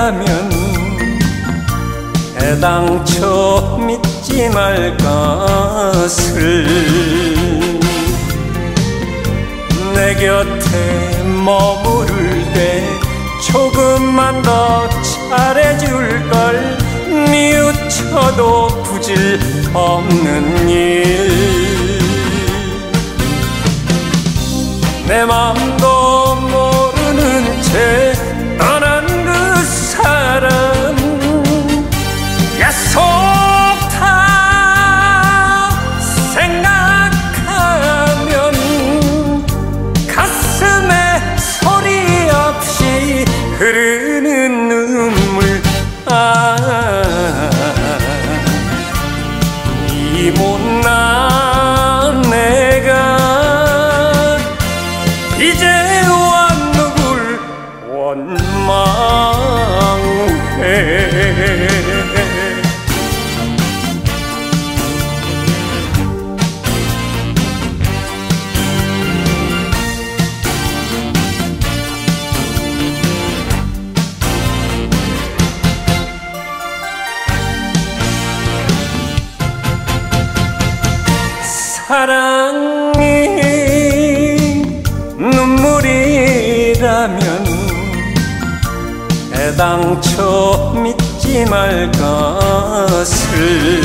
눈물이라면 애당초 믿지 말 것을 내 곁에 머무를 때 조금만 더 잘해줄 걸 뉘우쳐도 부질 없는 일 내 맘도 모르는 채 떠난 그 사람 약속 다 생각하면 가슴에 소리 없이 흐르는 눈물 이 못난 내가 이제와 누굴 원망해 사랑이 눈물이라면 애당초 믿지 말 것을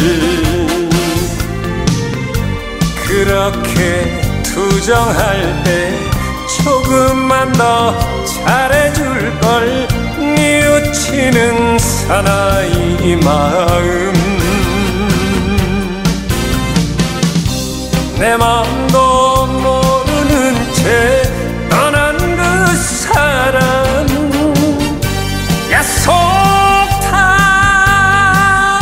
그렇게 투정할 때 조금만 더 잘해줄 걸 뉘우치는 사나이 마음 내 맘도 모르는 채 떠난 그 사람 약속 다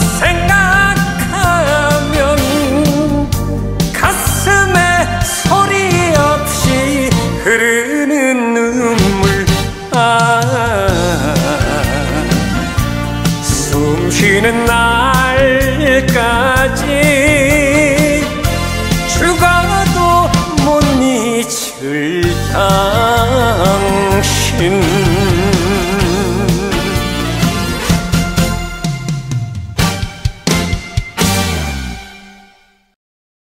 생각하면 가슴에 소리 없이 흐르는 눈물 숨 쉬는 날까지 죽어도 못 잊을 당신